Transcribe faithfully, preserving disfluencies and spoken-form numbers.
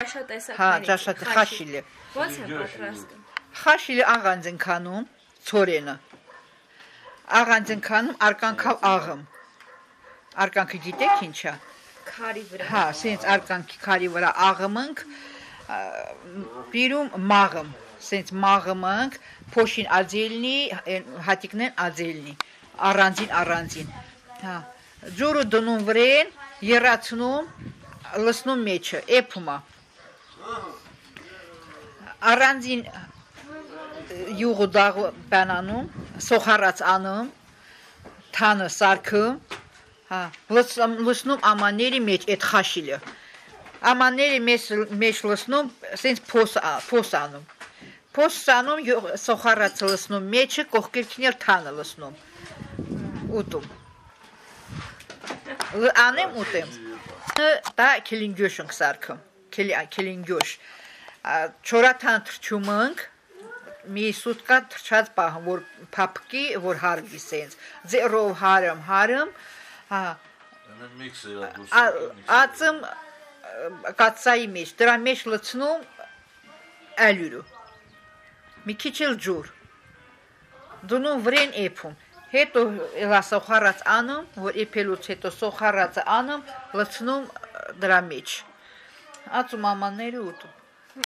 Ճաշատեսակներից։ Հա, ճաշատ խաշիլը։ Ո՞նց է պատրաստում։ Խաշիլը աղանձ են քանում, ծորենը։ Աղանձ են քանում, արկանքով աղում։ Արկանքը գիտեք ինչա։ Քարի վրա։ Հա, սենց արկանքի քարի վրա աղում ենք, բիրում մաղում, սենց մաղում ենք, փոշին ածելնի, հատիկնեն ածելնի, առանձին առանձին։ Հա, ջուրը դնում վրեն, երացնում, լսնում մեջը, էփում է։ Առանձին յուղը դաղ բանանում, սոխարած անում, թանը սարքում, հա, լսնում ամանների մեջ այդ խաշիլը։ Ամանների մեջ լսնում, սենց փոս անում։ Փոս անում, սոխարած լսնում մեջը, կողքերքին էլ թանը լսնում։ Ուտում։ Անեմ ուտեմ։ Դա քելինգյոշ ենք սարքում, քելինգյոշ։ Չորաթան թրջում ենք, մի սուտկա թրջած պահում, որ պապկի, որ հարվի սենց, ձերով հարում, հարում, ածım կացայի մեջ, դրա մեջ լցնում ալյուրը, մի քիչ էլ ջուր, դնում վրեն էփում, հետո էլա սոխարած անում, որ էփելուց հետո սոխարածը անում, լցնում դրա մեջ, ածում ամանները ուտում։